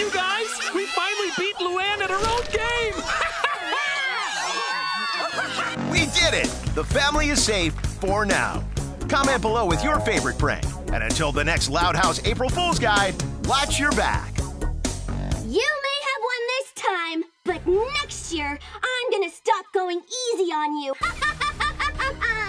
you guys! We finally beat Luann at her own game! We did it! The family is safe for now. Comment below with your favorite prank. And until the next Loud House April Fool's Guide, watch your back. You may have won this time, but next year, I'm gonna stop going easy on you.